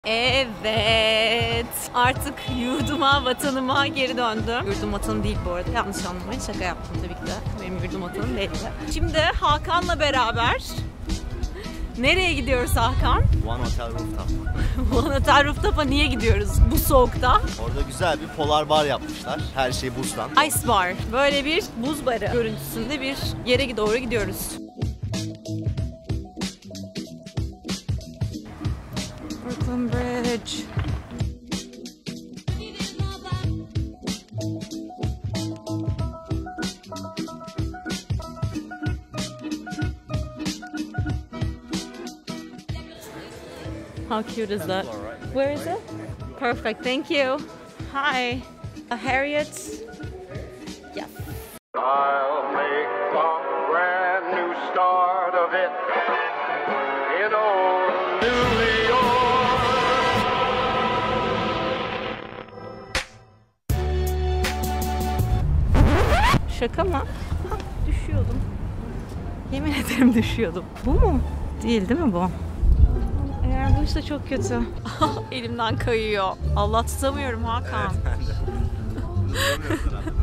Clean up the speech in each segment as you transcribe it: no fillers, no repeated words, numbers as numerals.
Evet, artık yurduma, vatanıma geri döndüm. Yurdum vatanım değil bu arada, yanlış anlamayın, şaka yaptım tabii ki de. Benim yurdum vatanım değildi. Şimdi Hakan'la beraber nereye gidiyoruz Hakan? One Hotel Rooftop. One Hotel Rooftop'a niye gidiyoruz bu soğukta? Orada güzel bir polar bar yapmışlar. Her şey buzdan. Ice bar. Böyle bir buz barı görüntüsünde bir yere doğru gidiyoruz. Brooklyn Bridge. How cute is that? Where is it? Perfect, thank you. Hi. Harriet. Yes. I'll make a brand new start of it in old New York. Şaka mı? Düşüyordum. Yemin ederim düşüyordum. Bu mu? Değil mi bu? Eğer buysa çok kötü. Elimden kayıyor. Allah tutamıyorum Hakan. Evet, ben de.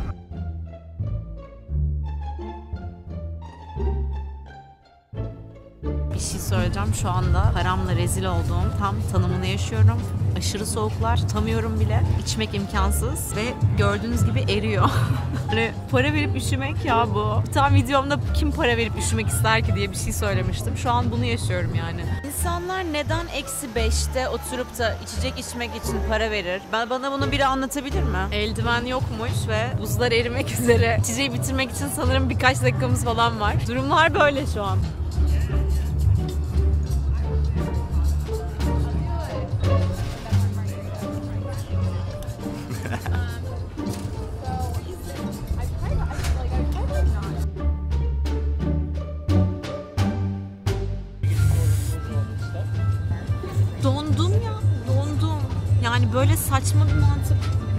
Bir şey söyleyeceğim, şu anda paramla rezil olduğum tam tanımını yaşıyorum. Aşırı soğuklar, tutamıyorum bile. İçmek imkansız ve gördüğünüz gibi eriyor. Hani para verip üşümek ya bu. Bir tane videomda kim para verip üşümek ister ki diye bir şey söylemiştim. Şu an bunu yaşıyorum yani. İnsanlar neden -5'te oturup da içecek içmek için para verir? Bana bunu biri anlatabilir mi? Eldiven yokmuş ve buzlar erimek üzere. İçeceği bitirmek için sanırım birkaç dakikamız falan var. Durumlar böyle şu an. Dondum ya, dondum. Yani böyle saçma bir mantık.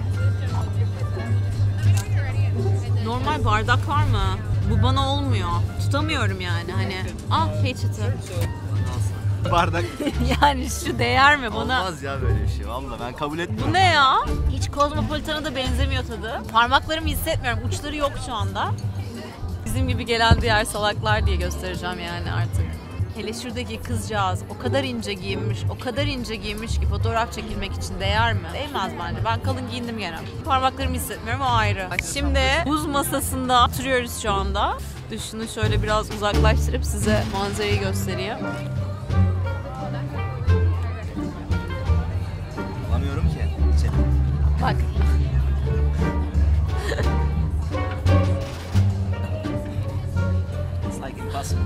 Normal bardak var mı? Bu bana olmuyor. Tutamıyorum yani hani. Ah peçete. Bardak. Yani şu değer mi bana? Olmaz ya böyle bir şey. Vallahi ben kabul etmiyorum. Bu ne ya? Hiç Kozmopolitan'a da benzemiyor tadı. Parmaklarımı hissetmiyorum. Uçları yok şu anda. Bizim gibi gelen diğer salaklar diye göstereceğim yani artık. Hele şuradaki kızcağız o kadar ince giyinmiş, o kadar ince giyinmiş ki fotoğraf çekilmek için değer mi? Değmez bence. Ben kalın giyindim gene. Parmaklarımı hissetmiyorum, o ayrı. Bak şimdi buz masasında oturuyoruz şu anda. Şunu şöyle biraz uzaklaştırıp size manzarayı göstereyim. Bulamıyorum ki. Bak. It's like impossible.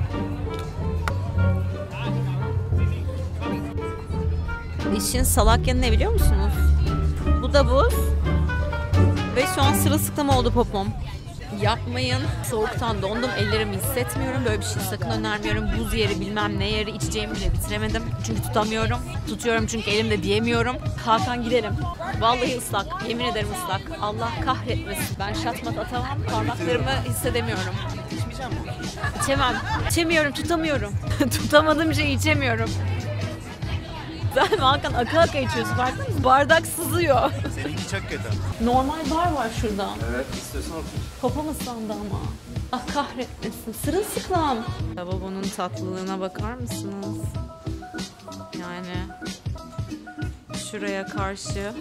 İşin salak yanı ne biliyor musunuz? Bu da buz. Ve şu an sırılsıklam oldu popom. Yapmayın. Soğuktan dondum. Ellerimi hissetmiyorum. Böyle bir şey sakın önermiyorum. Buz yeri bilmem ne yeri içeceğimi bile bitiremedim. Çünkü tutamıyorum. Tutuyorum çünkü elimde diyemiyorum. Hakan gidelim. Vallahi ıslak. Yemin ederim ıslak. Allah kahretmesin. Ben şatmat atamam. Parmaklarımı hissedemiyorum. İçmeyeceğim mi? İçemem. İçemiyorum. Tutamıyorum. Tutamadığım şeyi içemiyorum. Sen Hakan aka içiyorsun, farkında mısın? Bardak sızıyor. Seninki çok kötü. Normal bar var şurada. Evet, istiyorsan otur. Popom ıslandı ama. Ah kahretmesin. Sırılsıklam. Lavabonun tatlılığına bakar mısınız? Yani şuraya karşı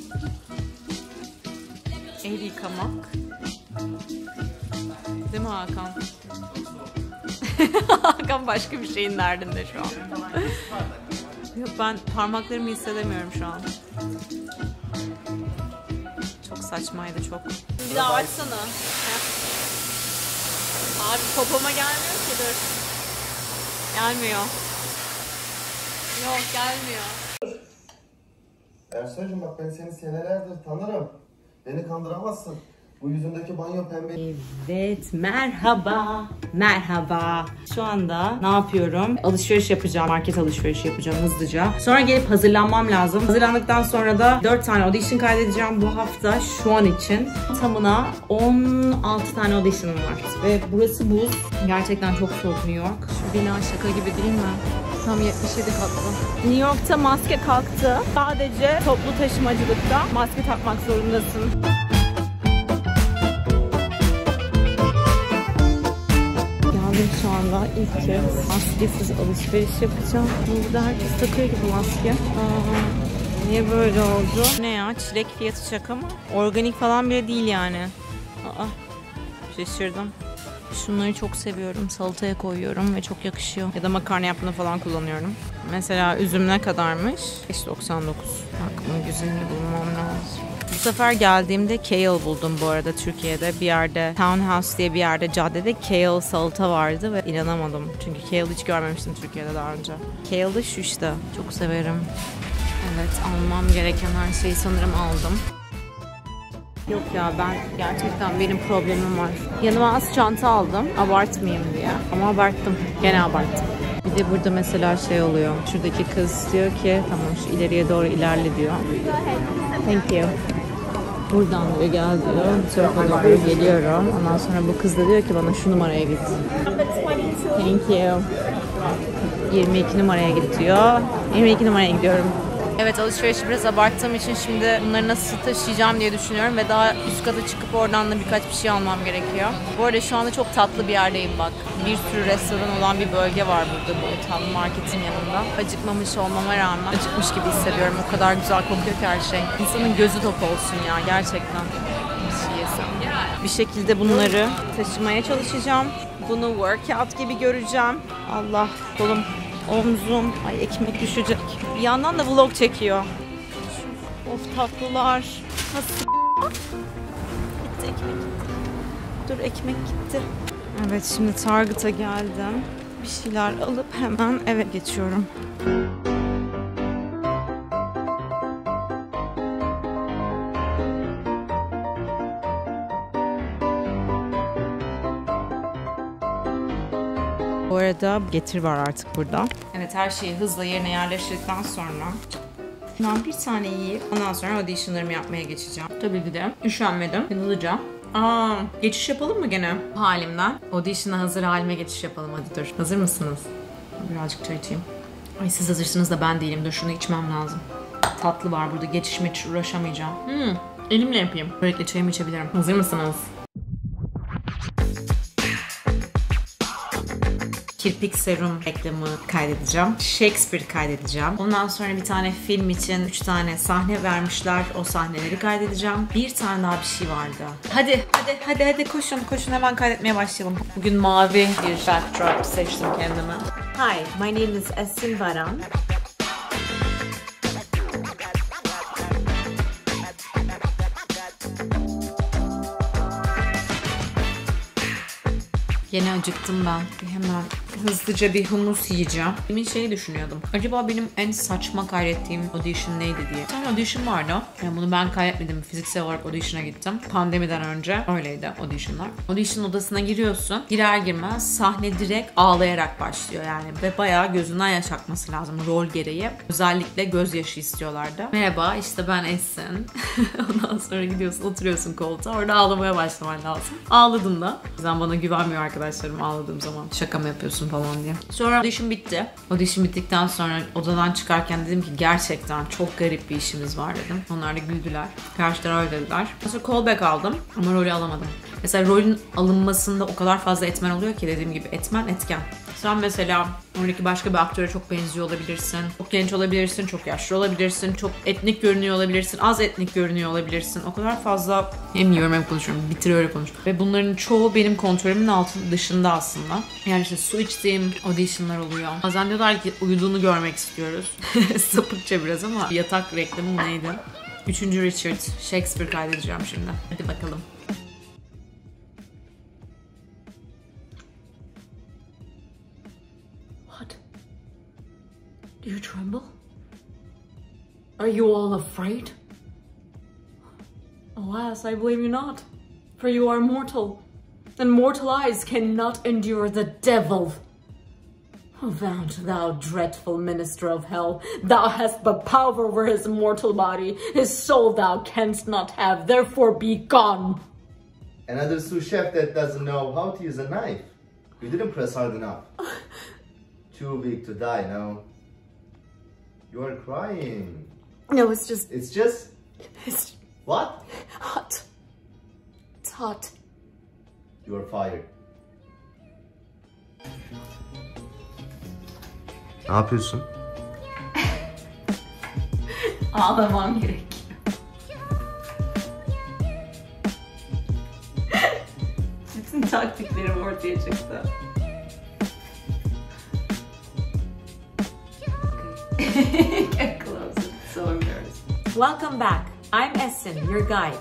el yıkamak. Değil mi Hakan? Hakan başka bir şeyin derdinde şu an. Yok, ben parmaklarımı hissedemiyorum şu an. Çok saçmaydı çok. Bir daha açsana. Abi popoma gelmiyor ki, dur. Gelmiyor. Yok, gelmiyor. Ersoy'cum bak ben seni senelerdir tanırım. Beni kandıramazsın. Bu yüzündeki banyo pembe. Evet, merhaba. Merhaba. Şu anda ne yapıyorum? Alışveriş yapacağım. Market alışverişi yapacağım hızlıca. Sonra gelip hazırlanmam lazım. Hazırlandıktan sonra da 4 tane audition kaydedeceğim bu hafta şu an için. Tamına 16 tane audition'ım var. Ve burası buz. Gerçekten çok soğuk New York. Şu bina şaka gibi değil mi? Tam 77 katlı. New York'ta maske kalktı. Sadece toplu taşımacılıkta maske takmak zorundasın. Geldim şu anda ilk kez maskesiz alışveriş yapacağım. Burada herkes takıyor gibi maske. Niye böyle oldu? Ne ya? Çilek fiyatı şaka mı? Organik falan bile değil yani. Şaşırdım. Şunları çok seviyorum. Salataya koyuyorum ve çok yakışıyor. Ya da makarna yaptığında falan kullanıyorum. Mesela üzüm ne kadarmış? 5.99. Aklımın güzelini bulmam lazım. Bu sefer geldiğimde kale buldum bu arada Türkiye'de. Bir yerde, Townhouse diye bir yerde, caddede kale salata vardı ve inanamadım. Çünkü kale hiç görmemiştim Türkiye'de daha önce. Kale de şu işte. Çok severim. Evet, almam gereken her şeyi sanırım aldım. Yok ya, ben gerçekten benim problemim var. Yanıma az çanta aldım abartmayayım diye. Ama abarttım. Gene abarttım. Bir de burada mesela şey oluyor. Şuradaki kız diyor ki tamam şu ileriye doğru ilerle diyor. Thank you. Buradan diyor gel diyor. Bu tarafa doğru geliyorum. Ondan sonra bu kız da diyor ki bana şu numaraya git. Thank you. 22 numaraya git diyor. 22 numaraya gidiyorum. Evet, alışverişi biraz abarttığım için şimdi bunları nasıl taşıyacağım diye düşünüyorum ve daha üst kata çıkıp oradan da birkaç bir şey almam gerekiyor. Bu arada şu anda çok tatlı bir yerdeyim bak. Bir sürü restoran olan bir bölge var burada bu tam marketin yanında. Acıkmamış olmama rağmen acıkmış gibi hissediyorum. O kadar güzel kokuyor ki her şey. İnsanın gözü top olsun ya gerçekten. Bir şey yesem. Bir şekilde bunları taşımaya çalışacağım. Bunu workout gibi göreceğim. Allah kolum. Omzum, ay ekmek düşecek. Bir yandan da vlog çekiyor. Of tatlılar. Nasıl? Gitti ekmek. Dur ekmek gitti. Evet şimdi Target'a geldim. Bir şeyler alıp hemen eve geçiyorum. Bu arada Getir var artık burada. Evet her şeyi hızla yerine yerleştirdikten sonra ben bir tane yiyip ondan sonra auditionlarımı yapmaya geçeceğim. Tabii ki de üşenmedim. Hızlıca. Geçiş yapalım mı gene? Halimden. Audition'a hazır halime geçiş yapalım hadi dur. Hazır mısınız? Birazcık çay içeyim. Ay siz hazırsınız da ben değilim. Dur şunu içmem lazım. Tatlı var burada. Geçişime hiç uğraşamayacağım. Elimle yapayım. Böylelikle çayımı içebilirim. Hazır mısınız? Kirpik serum reklamı kaydedeceğim. Shakespeare kaydedeceğim. Ondan sonra bir tane film için 3 tane sahne vermişler. O sahneleri kaydedeceğim. Bir tane daha bir şey vardı. Hadi koşun hemen kaydetmeye başlayalım. Bugün mavi bir backdrop seçtim kendime. Hi, my name is Esin Baran. Yine acıktım ben. Hemen hızlıca bir humus yiyeceğim. Demin şeyi düşünüyordum. Acaba benim en saçma kaydettiğim audition neydi diye. Bir tane audition vardı. Yani bunu ben kaydetmedim. Fiziksel olarak audition'a gittim. Pandemiden önce öyleydi auditionlar. Audition odasına giriyorsun. Girer girmez sahne direkt ağlayarak başlıyor yani. Ve bayağı gözünden yaş akması lazım rol gereği. Özellikle gözyaşı istiyorlardı. Merhaba işte ben Esin. Ondan sonra gidiyorsun oturuyorsun koltuğa. Orada ağlamaya başlaman lazım. Ağladım da. O yüzden bana güvenmiyor arkadaşlarım ağladığım zaman. Şaka mı yapıyorsun falan diye. Sonra audition bitti. Audition bittikten sonra odadan çıkarken dedim ki gerçekten çok garip bir işimiz var dedim. Onlar da güldüler. Karşılar öyle dediler. Sonra callback aldım ama rolü alamadım. Mesela rolün alınmasında o kadar fazla etmen oluyor ki dediğim gibi etmen etken. Sen mesela oradaki başka bir aktöre çok benziyor olabilirsin. Çok genç olabilirsin, çok yaşlı olabilirsin, çok etnik görünüyor olabilirsin, az etnik görünüyor olabilirsin. O kadar fazla hem yiyorum hem konuşuyorum, bitiriyor konuşuyorum. Ve bunların çoğu benim kontrolümün dışında aslında. Yani işte su içtiğim auditionlar oluyor. Bazen diyorlar ki uyuduğunu görmek istiyoruz. Sapıkça biraz ama yatak reklamı neydi? 3. Richard, Shakespeare kaydedeceğim şimdi. Hadi bakalım. Do you tremble? Are you all afraid? Alas, I blame you not, for you are mortal, and mortal eyes cannot endure the devil. Avaunt, thou dreadful minister of hell, thou hast but power over his mortal body, his soul thou canst not have, therefore be gone. Another sous chef that doesn't know how to use a knife. You didn't press hard enough. too big to die now. You are crying. No, it's just... It's what? hot. It's hot. You are fired. Ne yapıyorsun? Ağlamam gerekiyor. Bütün taktiklerim ortaya çıktı. Get close, it's so embarrassing. Welcome back. I'm Esin, your guide.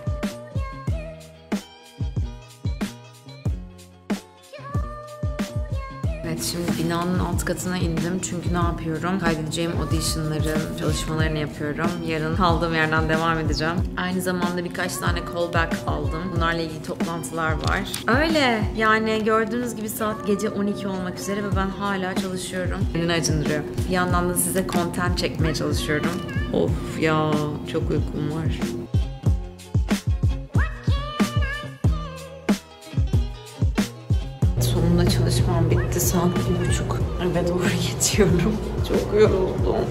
Evet, şimdi binanın alt katına indim çünkü ne yapıyorum? Kaydedeceğim auditionların çalışmalarını yapıyorum. Yarın kaldığım yerden devam edeceğim. Aynı zamanda birkaç tane callback aldım. Bunlarla ilgili toplantılar var. Öyle yani gördüğünüz gibi saat gece 12 olmak üzere ve ben hala çalışıyorum. Beni acındırıyor. Bir yandan da size content çekmeye çalışıyorum. Of ya, çok uykum var. Sonunda çalışmam bitti. Saat 1:30. Eve doğru geçiyorum. Çok yoruldum.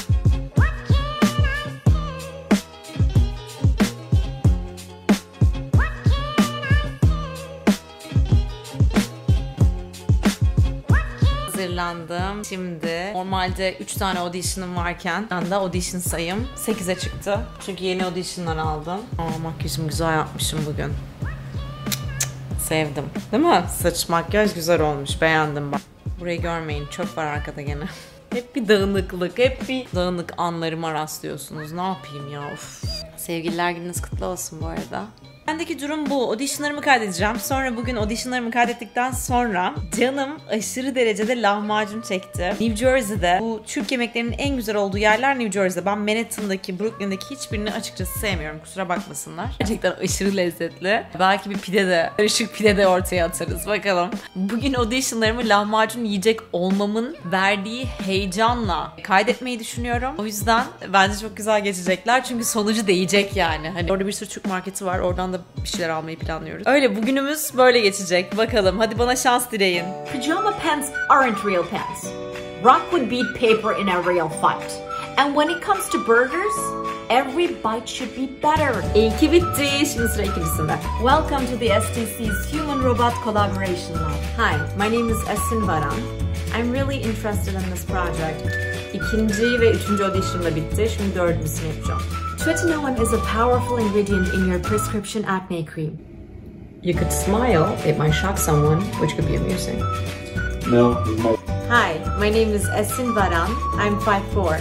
Hazırlandım. Şimdi normalde 3 tane audition'ım varken ben de audition sayım 8'e çıktı. Çünkü yeni audition'lar aldım. Makyajımı güzel yapmışım bugün. Sevdim. Değil mi? Saç makyaj güzel olmuş. Beğendim bak. Burayı görmeyin. Çöp var arkada gene. Hep bir dağınıklık. Hep bir dağınık anlarıma rastlıyorsunuz. Ne yapayım ya? Of. Sevgililer gününüz kutlu olsun bu arada. Bendeki durum bu. Auditionlarımı kaydedeceğim. Sonra bugün auditionlarımı kaydettikten sonra canım aşırı derecede lahmacun çekti. New Jersey'de bu Türk yemeklerinin en güzel olduğu yerler New Jersey'de. Ben Manhattan'daki, Brooklyn'deki hiçbirini açıkçası sevmiyorum. Kusura bakmasınlar. Gerçekten aşırı lezzetli. Belki bir pide de, karışık pide de ortaya atarız. Bakalım. Bugün auditionlarımı lahmacun yiyecek olmamın verdiği heyecanla kaydetmeyi düşünüyorum. O yüzden bence çok güzel geçecekler. Çünkü sonucu değecek yani. Hani orada bir sürü Türk marketi var. Oradan da bir şeyler almayı planlıyoruz. Öyle bugünümüz böyle geçecek. Bakalım. Hadi bana şans dileyin. Pajama pants aren't real pants. Rock would beat paper in a real fight. And when it comes to burgers, every bite should be better. İlki bitti. Şimdi sıra ikincisinde. Welcome to the STC's Human Robot Collaboration Lab. Hi, my name is Esin Varan. I'm really interested in this project. İkinci ve üçüncü audition da bitti. Şimdi dördüncüsünü yapacağım. Tretinoin is a powerful ingredient in your prescription acne cream. You could smile. It might shock someone, which could be amusing. No, it might. Hi, my name is Esin Varan. I'm 5'4".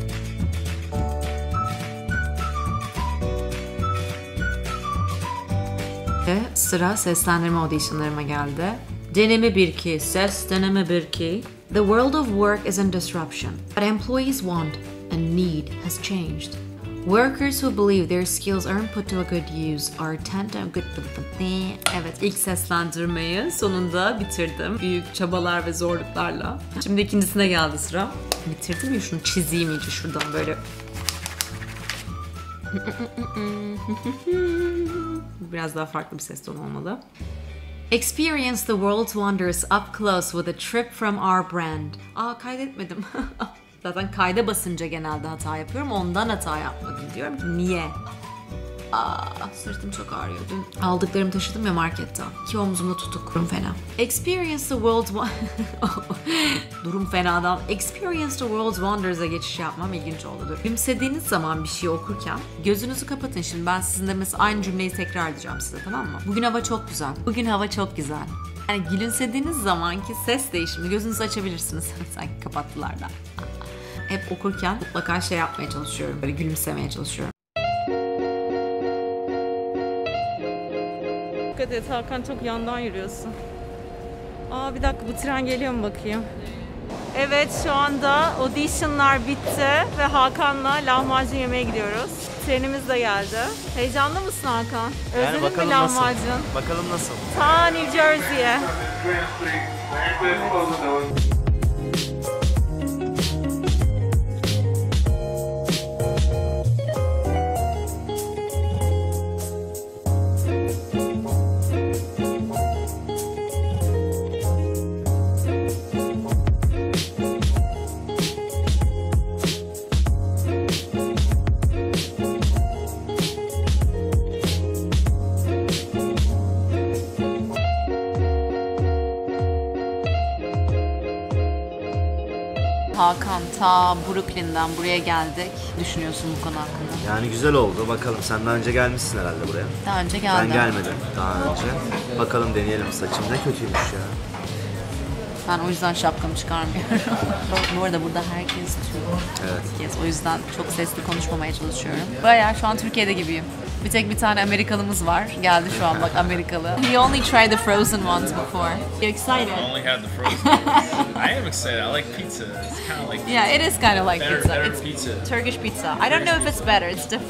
Sıra seslendirme auditionlarıma geldi. Deneme 1-2, ses deneme 1-2. The world of work is in disruption. What employees want and need has changed. Workers who believe their skills aren't put to a good use are tend to good. Evet, ilk seslendirmeyi sonunda bitirdim. Büyük çabalar ve zorluklarla. Şimdi ikincisine geldi sıra. Bitirdim ya, şunu çizeyim iyice şuradan böyle. Biraz daha farklı bir ses tonu olmalı. Experience the world's wonders up close with a trip from our brand. Kaydetmedim. Zaten kayda basınca genelde hata yapıyorum. Ondan hata yapmadım diyorum ki niye? Sırtım çok ağrıyor. Dün aldıklarımı taşıdım ya marketten. 2 omzumda tutuk. Durum fena. Experience the world's Durum fenadan Experience the world's wonders'a geçiş yapmam ilginç oldu. Gülümsediğiniz zaman bir şey okurken gözünüzü kapatın. Şimdi ben sizinle mesela aynı cümleyi tekrar edeceğim size, tamam mı? Bugün hava çok güzel. Bugün hava çok güzel. Yani gülümsediğiniz zamanki ses değişimi gözünüzü açabilirsiniz. Sanki kapattılar da. Hep okurken mutlaka şey yapmaya çalışıyorum. Böyle gülümsemeye çalışıyorum. Dikkat et Hakan, çok yandan yürüyorsun. Bir dakika, bu tren geliyor mu bakayım? Evet, şu anda auditionlar bitti ve Hakan'la lahmacun yemeye gidiyoruz. Trenimiz de geldi. Heyecanlı mısın Hakan? Yani Özledin mi lahmacun? Bakalım nasıl? Ta New Jersey'ye. Ta Brooklyn'den buraya geldik. Düşünüyorsun bu konu hakkında? Yani güzel oldu. Bakalım sen daha önce gelmişsin herhalde buraya. Daha önce geldim. Ben gelmedim daha önce. Bakalım deneyelim, saçım ne kötüymüş ya. Ben o yüzden şapkamı çıkarmıyorum. Bu arada burada herkes Türk. Evet. Herkes. O yüzden çok sesli konuşmamaya çalışıyorum. Bayağı şu an Türkiye'de gibiyim. Bir tek bir tane Amerikalımız var. Geldi şu an bak Amerikalı. He only tried the frozen ones before. You excited? I only had the frozen. I am excited. I like pizza. It's kind of like Yeah, it is kind of like pizza. better It's pizza. Turkish pizza. I don't know if it's better. It's different.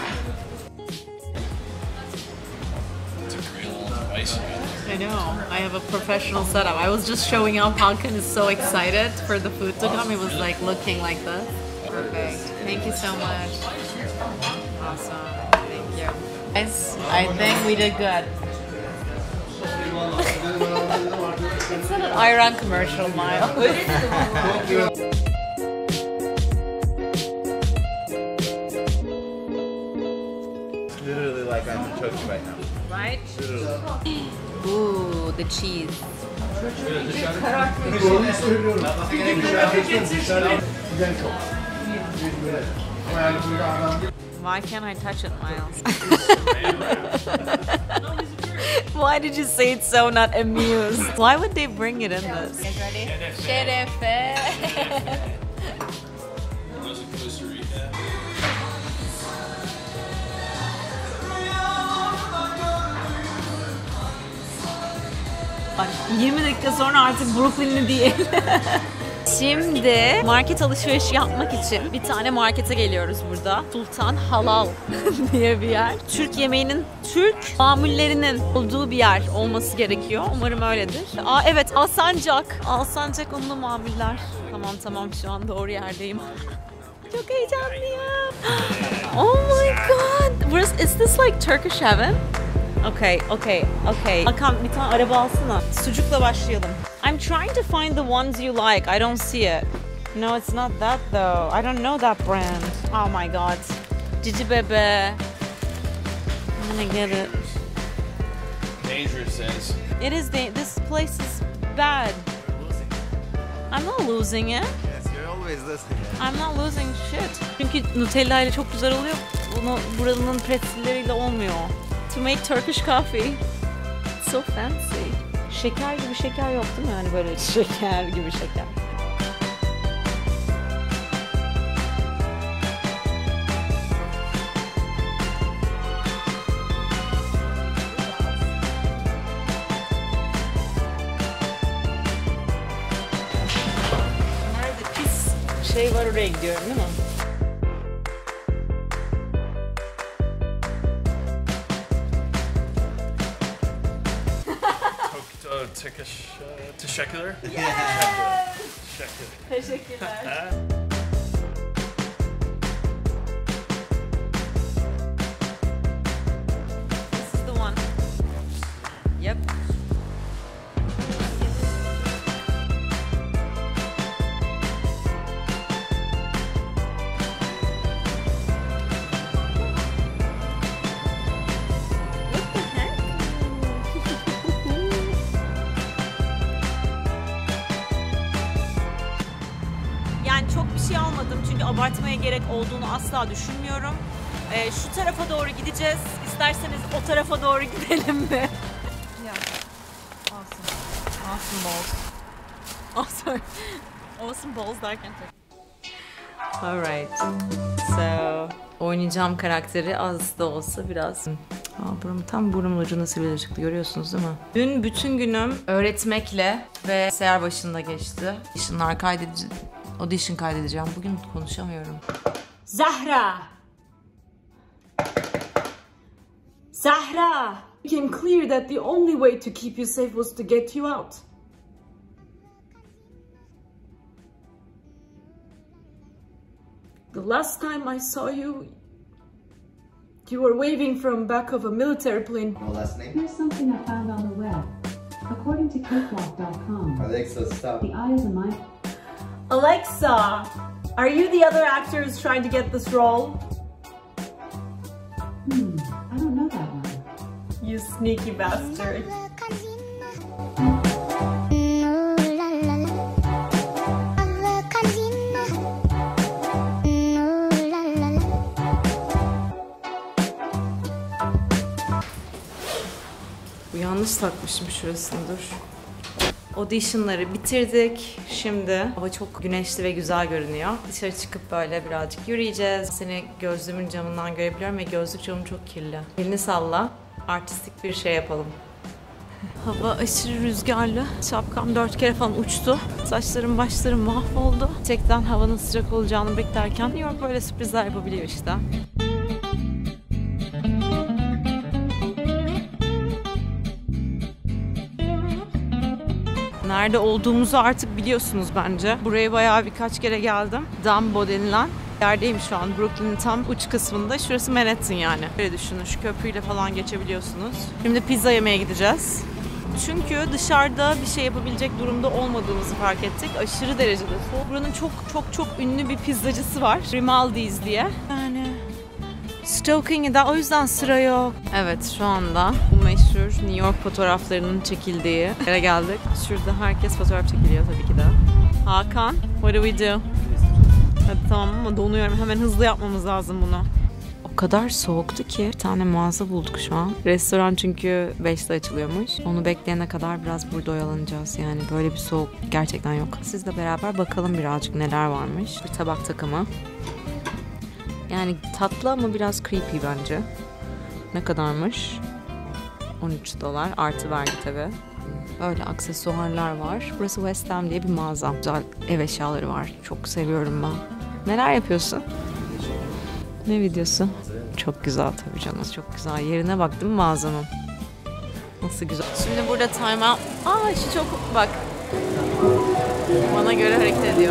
It's a real spicy. I know. I have a professional setup. I was just showing off. Hakan is so excited for the food to come. He was like looking like this. Perfect. Thank you so much. Awesome. Thank you. Guys, I think we did good. It's not an Iran commercial, Mile. Literally like I'm in Turkey right now. Right? Ooh, the cheese. Why can't I touch it, Miles? Why did you say it's so not amused? Why would they bring it in this? Ready? Şerefe. Those in Costa Rica. Bak 20 dakika sonra artık Brooklyn'li değil. Şimdi market alışverişi yapmak için bir tane markete geliyoruz burada. Sultan Halal diye bir yer. Türk yemeğinin, Türk mamullerinin olduğu bir yer olması gerekiyor. Umarım öyledir. Aa evet, Alsancak. Alsancak unlu mamuller. Tamam şu an doğru yerdeyim. Çok heyecanlıyım. Oh my god. Burası, is this like Turkish heaven? Okay. Hakan bir tane araba alsana. Sucukla başlayalım. I'm trying to find the ones you like. I don't see it. No, it's not that though. I don't know that brand. Oh my god. Cici Bebe. I'm gonna get it. Dangerous says. It is this place is bad. I'm not losing it. Yes, you're always listening. I'm not losing shit. Çünkü Nutella ile çok güzel oluyor. Bunu buranın pretzelleriyle olmuyor. To make Turkish coffee. It's so fancy. Şeker gibi şeker yok değil mi? Yani böyle şeker gibi şeker. Nerede pis şey var, oraya gidiyorum değil mi? Teşekkürler. Teşekkürler. This is the one. Yep. Yani çok bir şey almadım çünkü abartmaya gerek olduğunu asla düşünmüyorum. Şu tarafa doğru gideceğiz. İsterseniz o tarafa doğru gidelim mi? Awesome balls. Oh sorry. Awesome balls derken Alright. So oynayacağım karakteri az da olsa biraz. Tam burnumun ucuna sivilce çıktı, görüyorsunuz değil mi? Dün bütün günüm öğretmekle ve seyahat başında geçti. Audition kaydedeceğim. Bugün konuşamıyorum. Zahra! Zahra! It became clear that the only way to keep you safe was to get you out. The last time I saw you, you were waving from back of a military plane. No last name? Here's something I found on the web. According to cakewalk.com, Alexa, stop. the eye is a mind. Alexa, are you the other actors trying to get this role? I don't know that one. You sneaky bastard. yanlış takmışım şurasını, dur. Audition'ları bitirdik. Şimdi hava çok güneşli ve güzel görünüyor. Dışarı çıkıp böyle birazcık yürüyeceğiz. Seni gözlüğümün camından görebiliyorum ve gözlük camım çok kirli. Elini salla. Artistik bir şey yapalım. Hava aşırı rüzgarlı. Şapkam 4 kere falan uçtu. Saçlarım, başlarım mahvoldu. Gerçekten havanın sıcak olacağını beklerken New York böyle sürprizler yapabiliyor işte. Nerede olduğumuzu artık biliyorsunuz bence. Buraya bayağı birkaç kere geldim. Dumbo denilen yerdeyim şu an. Brooklyn'in tam uç kısmında. Şurası Manhattan yani. Böyle düşünün, şu köprüyle falan geçebiliyorsunuz. Şimdi pizza yemeye gideceğiz. Çünkü dışarıda bir şey yapabilecek durumda olmadığımızı fark ettik. Aşırı derecede soğuk. Buranın çok ünlü bir pizzacısı var. Grimaldi's diye. Yani Stoking'de, o yüzden sıra yok. Evet, şu anda bu meşhur New York fotoğraflarının çekildiği yere geldik. Şurada herkes fotoğraf çekiliyor tabii ki de. Hakan, what do we do? Hadi tamam ama donuyorum. Hemen hızlı yapmamız lazım bunu. O kadar soğuktu ki bir tane mağaza bulduk şu an. Restoran çünkü 5'te açılıyormuş. Onu bekleyene kadar biraz burada oyalanacağız. Yani böyle bir soğuk gerçekten yok. Sizle beraber bakalım birazcık neler varmış. Bir tabak takımı. Yani tatlı ama biraz creepy bence. Ne kadarmış? $13 artı vergi tabii. Böyle aksesuarlar var. Burası West Ham diye bir mağaza. Güzel ev eşyaları var. Çok seviyorum ben. Neler yapıyorsun? Ne videosu? Çok güzel tabii canım. Çok güzel. Yerine bak değil mi mağazanın? Nasıl güzel. Şimdi burada time out. Aa şu çok bak. Bana göre hareket ediyor.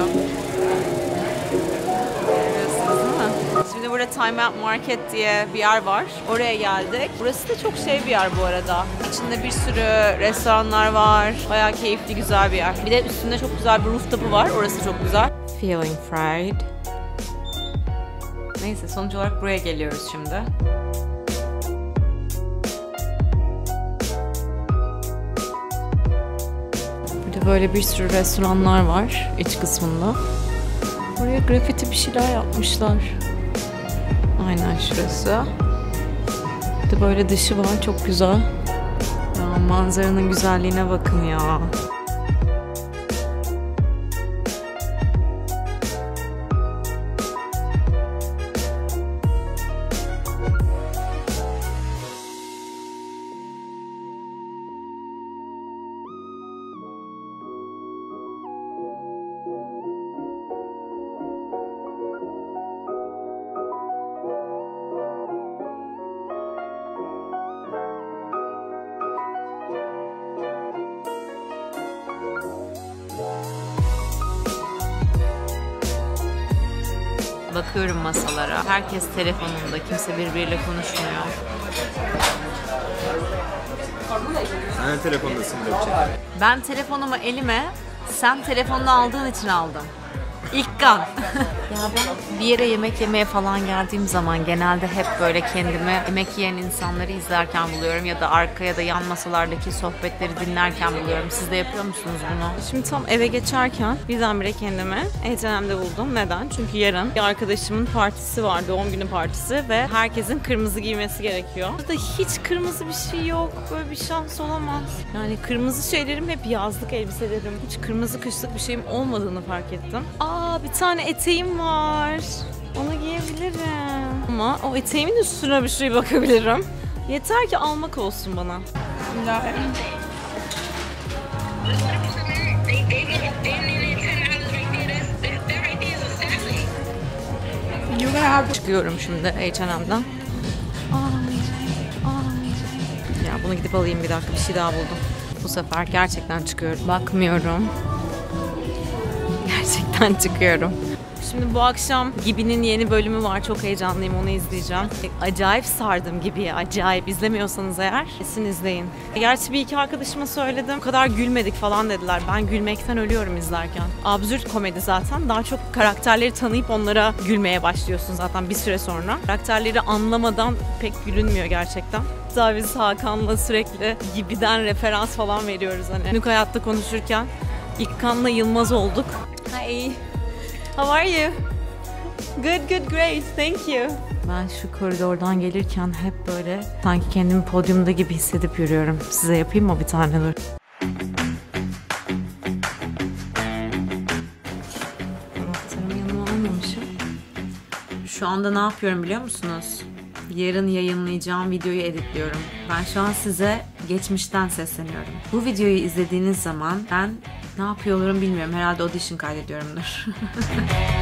Şimdi burada Time Out Market diye bir yer var. Oraya geldik. Burası da çok şey bir yer bu arada. İçinde bir sürü restoranlar var. Bayağı keyifli, güzel bir yer. Bir de üstünde çok güzel bir rooftop'u var. Orası çok güzel. Feeling fried. Neyse, sonuç olarak buraya geliyoruz şimdi. Burada böyle bir sürü restoranlar var iç kısmında. Buraya grafiti bir şeyler yapmışlar. Aynen şurası. Bir de böyle dışı var, çok güzel. Ya manzaranın güzelliğine bakın ya. Bakıyorum masalara. Herkes telefonunda. Kimse birbiriyle konuşmuyor. Sen telefondasın Gökçe. Ben telefonumu elime sen telefonunu aldığın için aldım. İlk kan. Ya ben bir yere yemek yemeye falan geldiğim zaman genelde hep böyle kendimi yemek yiyen insanları izlerken buluyorum ya da arka ya da yan masalardaki sohbetleri dinlerken buluyorum. Siz de yapıyor musunuz bunu? Şimdi tam eve geçerken birdenbire kendimi H&M'de buldum. Neden? Çünkü yarın bir arkadaşımın partisi var, doğum günü partisi ve herkesin kırmızı giymesi gerekiyor. Burada hiç kırmızı bir şey yok. Böyle bir şans olamaz. Yani kırmızı şeylerim hep yazlık elbiselerim. Hiç kırmızı kışlık bir şeyim olmadığını fark ettim. Bir tane eteğim var. Onu giyebilirim. Ama o eteğimin üstüne bir şey bakabilirim. Yeter ki almak olsun bana. Çıkıyorum şimdi H&M'den. Ya bunu gidip alayım, bir dakika, bir şey daha buldum. Bu sefer gerçekten çıkıyorum. Bakmıyorum. Gerçekten çıkıyorum. Şimdi bu akşam Gibi'nin yeni bölümü var. Çok heyecanlıyım, onu izleyeceğim. Acayip sardım Gibi'ye. Acayip. İzlemiyorsanız eğer kesin izleyin. Gerçi bir iki arkadaşıma söyledim. O kadar gülmedik falan dediler. Ben gülmekten ölüyorum izlerken. Absürt komedi zaten. Daha çok karakterleri tanıyıp onlara gülmeye başlıyorsun zaten bir süre sonra. Karakterleri anlamadan pek gülünmüyor gerçekten. Hatta biz Hakan'la sürekli Gibi'den referans falan veriyoruz hani. Günlük hayatta konuşurken İlkan'la Yılmaz olduk. Hi. How are you? Good, great. Thank you. Ben şu koridordan gelirken hep böyle sanki kendimi podyumda gibi hissedip yürüyorum. Size yapayım mı bir tane dur? Anahtarımı yanıma almamışım. Şu anda ne yapıyorum biliyor musunuz? Yarın yayınlayacağım videoyu editliyorum. Ben şu an size geçmişten sesleniyorum. Bu videoyu izlediğiniz zaman ben ne yapıyor olurum bilmiyorum. Herhalde audition kaydediyorumdur.